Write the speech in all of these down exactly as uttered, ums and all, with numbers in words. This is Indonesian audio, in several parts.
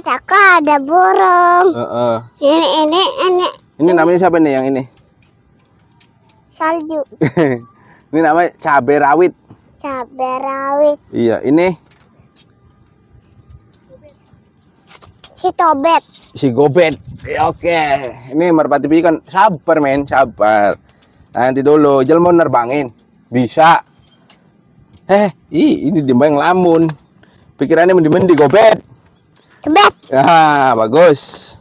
cakra ada burung. Uh -uh. Ini ini ini. Ini namanya siapa nih yang ini? Salju. Ini namanya cabai rawit. Cabai rawit. Iya, ini si tobet. Si gobet. Ya, oke, ini merpati pikan. Sabar men, sabar. Nanti dulu, Ijal mau nerbangin. Bisa. Eh, ih, ini dimbang lamun. Pikirannya mending di gobet. Tobet. Ya, bagus.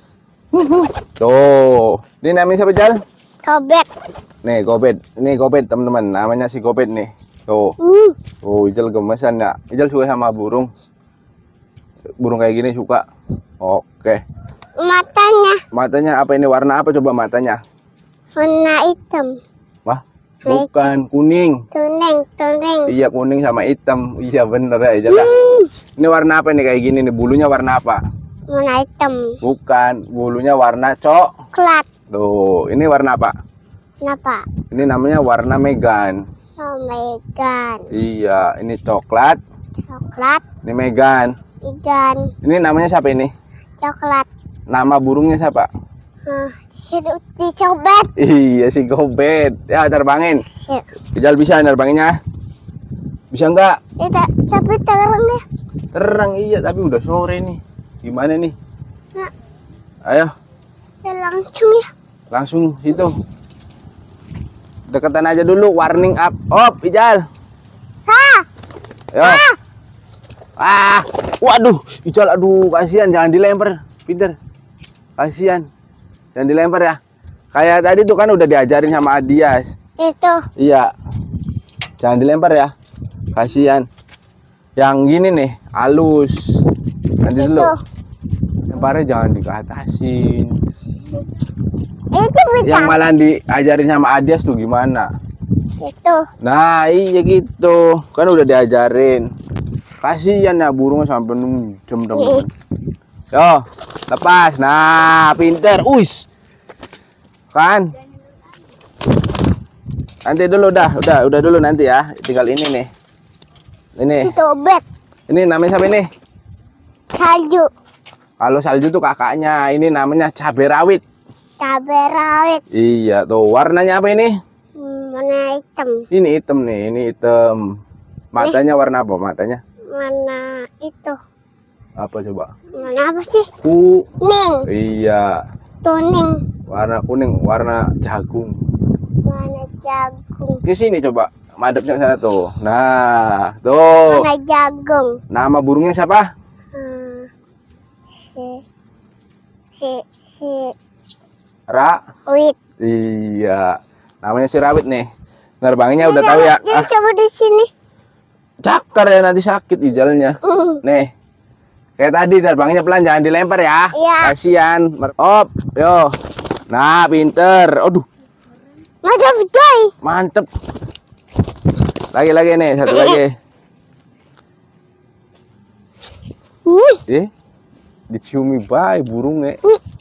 Tuh, ini namanya siapa, Jal? Tobet. Nih, gobet. Ini gobet, teman-teman. Namanya si gobet nih. Tuh. Hmm. Oh, Ijal gemesan ya. Ijal suka sama burung. Burung kayak gini suka. Oke. Matanya. Matanya apa ini? Warna apa coba matanya? Warna hitam. Wah, bukan kuning. Kuning, kuning. Iya, kuning sama hitam. Iya bener ya, Ijal. Hmm. Ini warna apa nih kayak gini nih? Bulunya warna apa? Warna hitam. Bukan, bulunya warna coklat. Coklat. Tuh, ini warna apa? Kenapa? Ini namanya warna Megan. Oh my god. Iya, ini coklat. Coklat. Ini Megan. Ikan. Ini namanya siapa ini? Coklat. Nama burungnya siapa? Huh, si si tobet. Iya, si gobet. Ya, terbangin. Si. Ijal bisa nerbanginnya? Bisa enggak? Tidak, tapi terang deh. Terang iya, tapi udah sore nih. Gimana nih? Nah, Ayo, ya langsung ya. langsung situ. Deketan aja dulu, warning up. Op, Ijal. Hah. Yo. Ah, waduh, Ijal, aduh, kasihan, jangan dilempar, pinter, kasihan, jangan dilempar ya. Kayak tadi tuh kan udah diajarin sama Adias. Itu. Iya, jangan dilempar ya, kasihan. Yang gini nih, halus, nanti dulu. Lemparnya jangan dikatasin. Itu Yang malah diajarin sama Adias tuh gimana? Itu. Nah, iya gitu, kan udah diajarin. Kasihan ya burungnya sampai nunjem teman-teman. Yo, lepas. Nah, pinter. Uis. Kan? Nanti dulu dah, udah, udah dulu nanti ya. Tinggal ini nih. Ini. Si tobet. Ini namanya siapa ini? Salju. Kalau salju tuh kakaknya. Ini namanya cabai rawit. Cabai rawit. Iya, tuh. Warnanya apa ini? Hmm, warna hitam. Ini hitam nih, ini hitam. Matanya warna apa matanya? Warna itu. Apa coba? Warna apa sih? Kuning. Kuning. Iya. Kuning. Warna kuning, warna jagung. Warna jagung. Ke sini coba, madepnya ke sana tuh. Nah, tuh. Warna jagung. Nama burungnya siapa? Hmm, si si si Ra. Wit. Iya. Namanya si Rawit nih. Nerbanginnya udah tahu ya. Jadi Ah, coba di sini. cakar ya, nanti sakit ijalnya. Hmm. Nih. Kayak tadi nerbanginnya pelan, jangan dilempar ya. Iya. Kasihan. Op, yo. Nah, pinter. Aduh, Mantap coy. mantep. Lagi lagi nih, satu lagi. Wih. Eh, diciumi bae burungnya.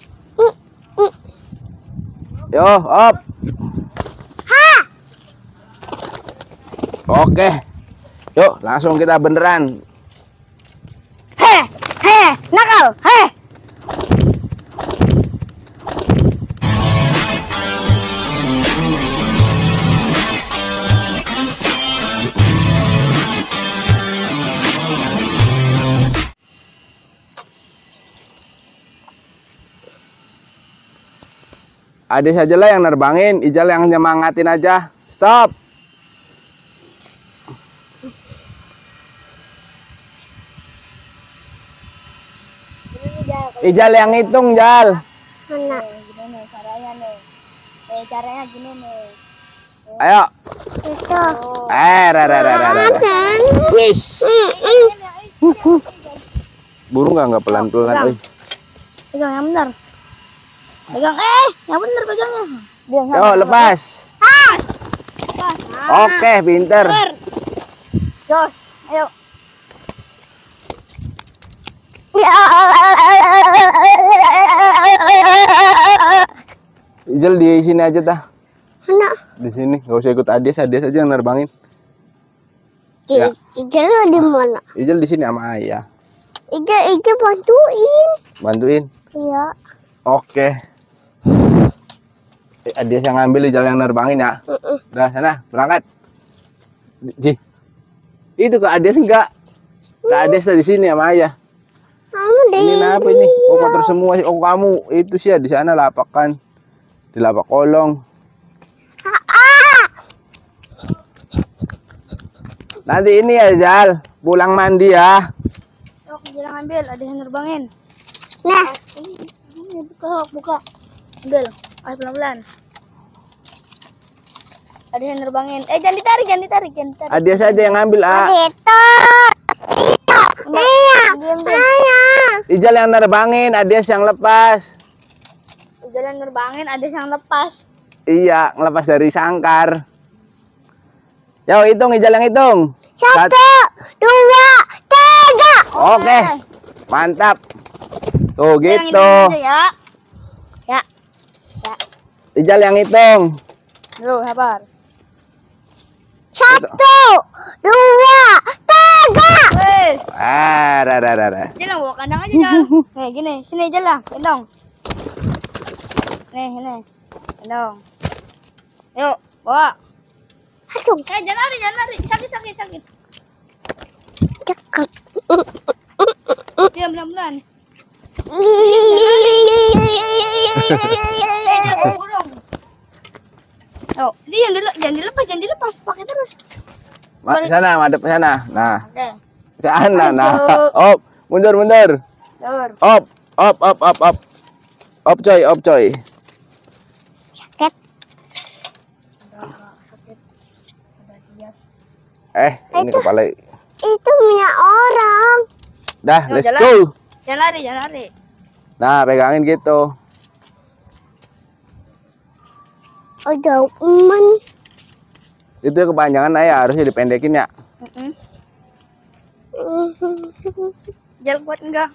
Yo, op. Ha. Oke. Yuk, langsung kita beneran. He, he, nakal, he. Ade saja lah yang nerbangin, Ijal yang nyemangatin aja. Stop. Ijal yang hitung, Jal. Mana? Gini caranya nih. Eh, caranya gini nih. Ayo. Itu. Eh, ra ra ra ra. ra. Wis. Burung nggak nggak pelan-pelan, euy. Pegang yang benar. Pegang eh, yang benar pegangnya. Yo, lepas. Oke, pinter. Jos, ayo. Ijal di sini aja dah. Mana? Di sini, nggak usah ikut Ades, Ades aja yang nerbangin. Ya. Ijal di mana? Ijal di sini sama ayah. Ijal, Ijal bantuin. Bantuin. Iya. Oke. Eh, Dia yang ngambil Ijal yang nerbangin ya. Mm-mm. Udah sana berangkat. Ji. Itu Kak Ades enggak? Kak Ades di sini sama ayah. Kamu deh. Ini apa ini? Oh kotor semua sih. Oh kamu itu sih ya di sana lapak kan. Di lapak kolong. Ah, Nanti ini ya Jal, pulang mandi ya. Yuk, jalan ambil, ada yang nerbangin. nah, Ini buka, buka. Ambil, ayo pelan-pelan. Ada yang nerbangin. Eh, jangan ditarik, jangan ditarik, jangan ditarik. Adia saja yang ngambil ah. itu. Iya. Iya. Diam, diam. Ayah. Ijal yang nerbangin, Adias yang lepas. Jalan nerbangin, ada yang lepas. Iya, ngelepas dari sangkar. Yo, hitung Ijal yang hitung. Sat- Satu, dua, tiga. Oke. Mantap. Tuh Yang gitu. hitung aja ya. Ya. Ya. Ijal yang hitung. Dulu, sabar. Satu, dua, tiga. Wes. Ah, dah, dah, dah, dah. Jalan bawa kandang aja, Jal. Nih, gini. Sini jalan, gendong. Nih, ini. Gendong. Yuk, bawa. Aduh, Eh, jangan lari, jangan lari. Sakit, sakit, sakit. dekat. Diam, pelan-pelan. Oh, ini yang dile jangan dilepas, jangan dilepas, pakai terus. Ma sana, madep sana. Nah, Oke. sana. Nah, Lanjut. op, mundur, mundur. Dur. Op, op, op, op, op. Op coy, op coy. Sakit. Eh, ini kepala. Itu punya orang. Dah, Yuk, let's jalan. go. Jangan lari, jangan lari. Nah, pegangin gitu. Ada teman. Itu kepanjangan ayah harusnya dipendekin ya. Mm-mm. Jalan kuat enggak?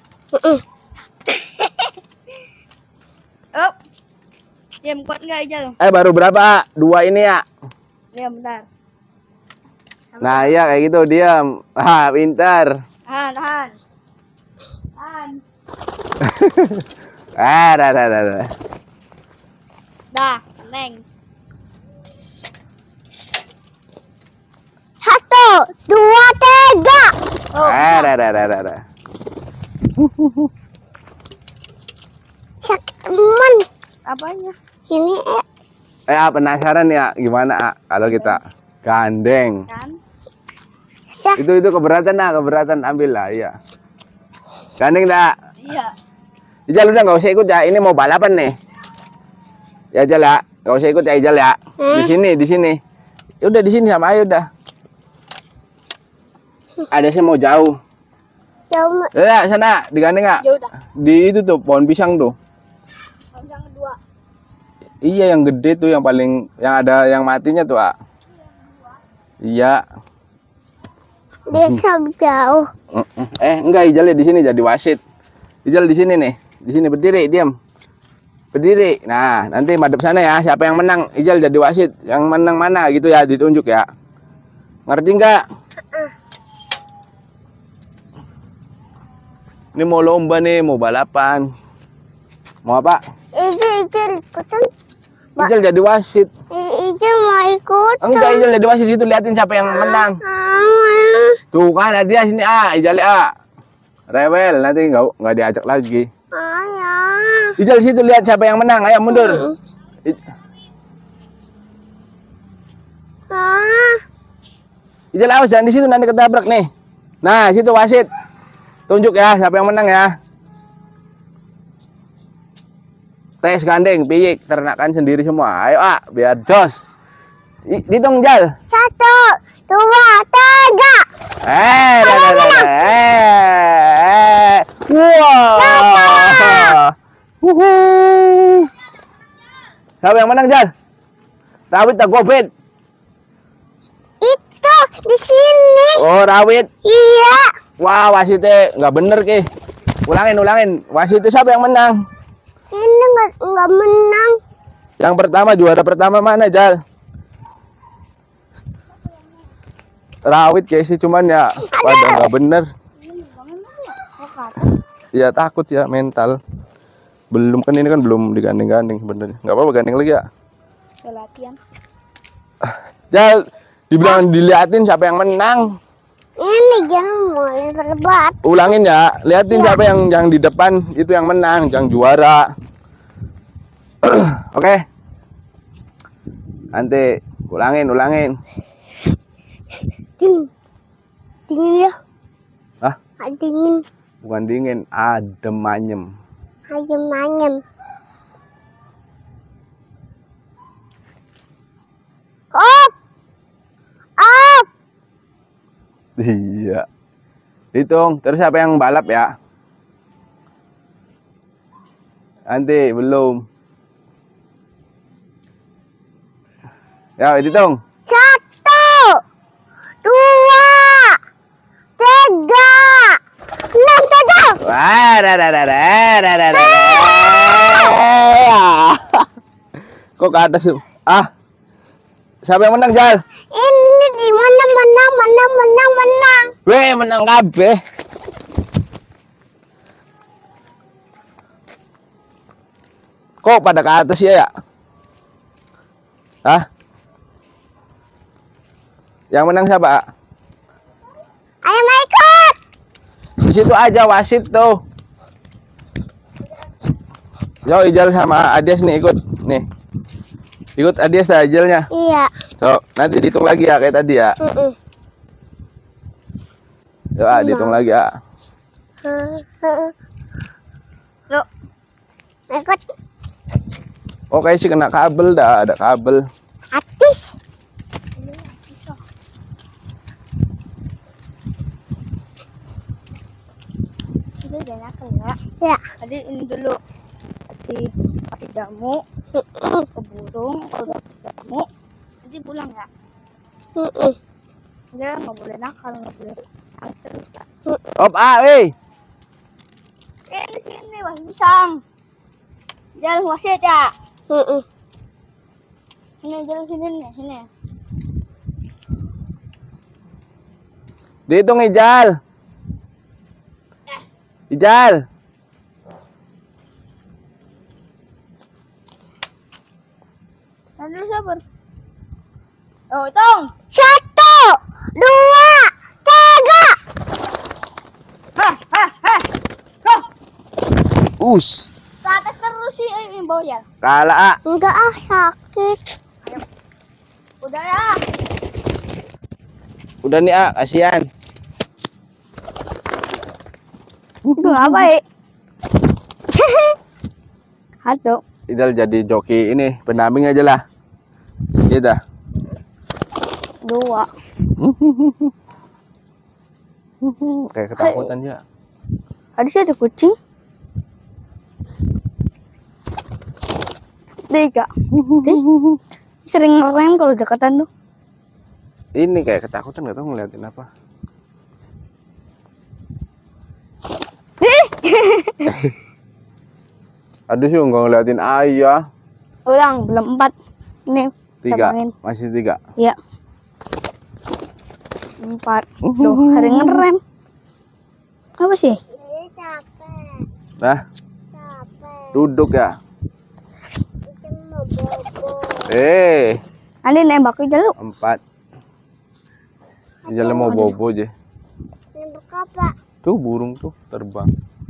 Up. Diam, kuat enggak Ijal? Eh, baru berapa? Dua ini ya. Diam, bentar. Nah, iya kayak gitu, diam. Ah, pintar. Tahan, tahan. Tahan. Ah, dah, dah, dah, dah. Dah, neng. Satu, dua, tiga. Oh, Ah, dah, dah, dah, dah, dah. Sakit teman. apanya? Ini eh, Eh, ah, penasaran ya gimana ah, kalau kita gandeng? Kan? sak. Itu itu keberatan ah, keberatan ambil lah, iya. Gandeng dah. Iya. Ijal udah nggak usah ikut ya, ini mau balapan nih. Ya Ijal ya, nggak usah ikut ya Ijal ya. Di sini, di sini. Ya udah di sini sama ayo udah. Ada sih mau jauh. Jauh. Ya sana digandeng nggak? Ya udah. Di itu tuh pohon pisang tuh. Panjang kedua. Iya yang gede tuh yang paling yang ada yang matinya tuh ah. Iya. Dia sama jauh. Mm-mm. Eh enggak Ijal ya di sini jadi wasit. Ijal di sini nih. Di sini berdiri, diam. Berdiri. Nah, nanti madep sana ya. Siapa yang menang, Ijal jadi wasit. Yang menang mana gitu ya, ditunjuk ya. Ngerti enggak? Ini mau lomba nih, mau balapan. Mau apa? Ijel, Ijel ikutan. Ba- Ijal jadi wasit. I- Ijel mau ikut. Enggak, Ijal jadi wasit itu liatin siapa yang menang. Ah, Tuh kan ada dia sini ah, Ijal ah. Rewel nanti enggak enggak diajak lagi. ayah. Ijal situ lihat siapa yang menang. Ayo mundur. I- Ah, Ijal awas jangan di situ nanti ketabrak nih. Nah, situ wasit. Tunjuk ya siapa yang menang ya. Tes gandeng, piyik, ternakan sendiri semua. Ayo ah, biar jos. I- Hitung Jal. satu, dua, tiga. Eh, dah, dah, dah, dah. Eh, eh. Wah. Wuhu. Siapa yang menang Jal? Rawit tak Gobet. Itu di sini. Oh, Rawit. Iya. Wah, wasitnya nggak bener ke. Ulangin, ulangin. Wasitnya siapa yang menang? Ini nggak nggak menang. Yang pertama, juara pertama mana, Jal? Rawit kayak sih, cuman ya pada nggak bener. Ini bangun mana ya? ke atas. Ya takut ya mental. Belum kan ini kan belum digandeng-gandeng sebenarnya. Nggak apa-apa gandeng lagi ya. Udah latihan. Jal, dibilang diliatin siapa yang menang. Ini jangan mulai berdebat. Ulangin ya, liatin Ya. siapa yang yang di depan itu yang menang, yang juara. Oke. Nanti ulangin, ulangin. Dingin. Dingin ya. Hah? Ah, dingin. Bukan dingin, adem anyem. Ayam ayam. Op. Op. Iya. Hitung, terus siapa yang balap ya? Nanti belum. Ya, hitung. Satu. Dua. Tiga. Enam tujuh. Wah, dah, dah, dah, dah, dah, dah, dah. Kok ke atas tuh? Ah. Siapa yang menang, Jal? Ini di mana menang menang menang menang. Weh, menang kabeh. Kok pada ke atas ya, ya? Hah? Yang menang siapa? Ayo ikut. Di situ aja wasit tuh. Yo, Ijal sama Adias nih ikut. Nih. Ikut Adias dah Ijalnya. Iya. So, nanti dihitung lagi ya kayak tadi ya. Mm-mm. Yo, ah, dihitung lagi ya. Yuk. Ikut. Oh, kayak sih kena kabel dah, ada kabel. Atis. Itu jangan kena. Ya. Tadi ini dulu kasih kasih jamu ke burung. Kalau udah kasih jamu, nanti pulang ya. Mm-mm. Dia nggak boleh nakal, nggak boleh nangis terus ya. Op, ah, eh. Eh, di sini masih pisang. Jalan wasit ya. Mm-mm. Ini jalan sini nih, sini. Dihitung Ijal. Ijal. Nah, dulu sabar. Oh, hitung. Satu. Dua. Tiga. Hah, hah, hah. Hah. Us. Ke atas terus sih ini bawah ya. Kalah, ah. Enggak ah sakit. Udah ya. Udah nih, ah, kasihan. Itu apa ya? Satu. Ijal jadi joki ini, pendamping aja lah. Gitu. Dua. Kayak ketakutan ya. Ada sih ada kucing. Tiga. Ih, sering ngerem kalau dekatan tuh. Ini kayak ketakutan, nggak tahu ngeliatin apa. Ih. Aduh sih nggak ngeliatin ayah. Ulang, belum empat. Nih, Tiga, tambangin. masih tiga. Ya. Empat. Tuh, ada ngerem. Apa sih? Ini capek. Nah, Capek. duduk ya. Itu mau bobo. Eh, Andi nembak aja lu. empat. Ijal mau bobo aja. Ini buka apa? Tuh burung tuh terbang.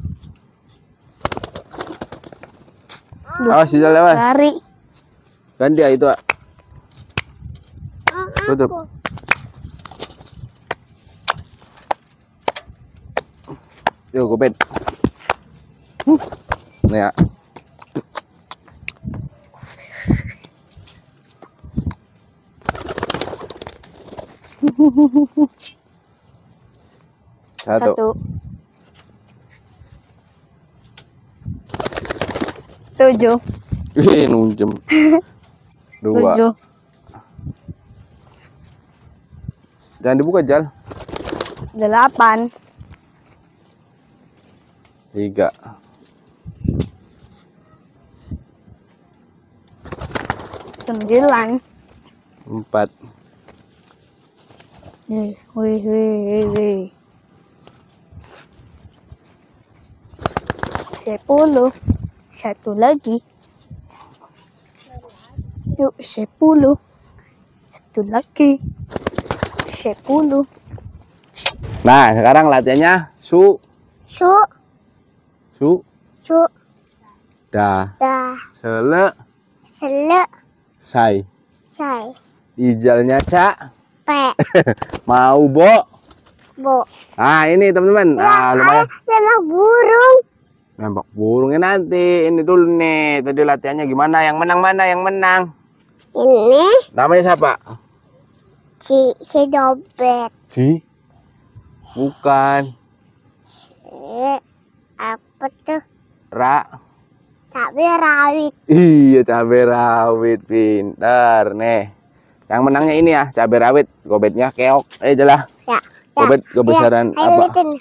Awas Ijal awas. Lari. Ganti ya itu. Ah. Oh, Tutup. aku. Yuk, kupin. Nih ya. Satu. Satu. Tujuh. Ih, nunjem. Dua. Tujuh. Jangan dibuka, Jal. Delapan. Tiga. Sembilan. Empat. Wih, wih, wih, wih. sepuluh. Satu lagi. Yuk, sepuluh. Satu lagi. Sepuluh. Nah, sekarang latihannya su Su. su Su. da Da. sele Sele. sai. Sai. Ijalnya ca Pe. mau bo. Bo. Nah, ini teman-teman. Ah, lumayan. Tembak burung. Nembak burungnya nanti. Ini dulu nih. Tadi latihannya gimana? Yang menang mana? Yang menang. Ini Namanya siapa? si si dompet. Di. Bukan. Eh, apa tuh? Ra. Cabai rawit. Iya, cabai rawit. Pintar nih. Yang menangnya ini ya, cabai rawit. Gobetnya keok. Eh, jelah. Ya. Gobet kebesaran ya, apa? liatin.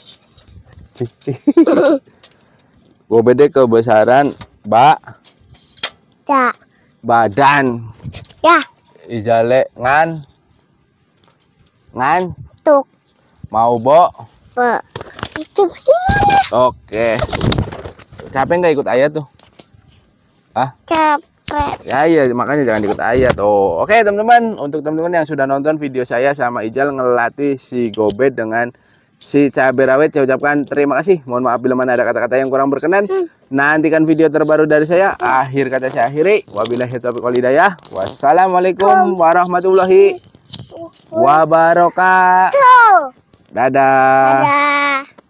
Gobetnya kebesaran ba Ya. badan. Ya. Ijale ngan ngan Tuk. mau bo. Be. Itu gimana? Oke. Capek nggak ikut ayat tuh? Hah? Capek. Ya iya, makanya jangan ikut ayat. Oh, oke teman-teman, untuk teman-teman yang sudah nonton video saya sama Ijal ngelatih si Gobet dengan si cabai rawit, saya ucapkan terima kasih. Mohon maaf bila mana ada kata-kata yang kurang berkenan. Nantikan video terbaru dari saya. Akhir kata saya akhiri. Wabillahi taufiq wal hidayah. Wassalamualaikum warahmatullahi wabarakatuh. Tuh. Dadah. Ada.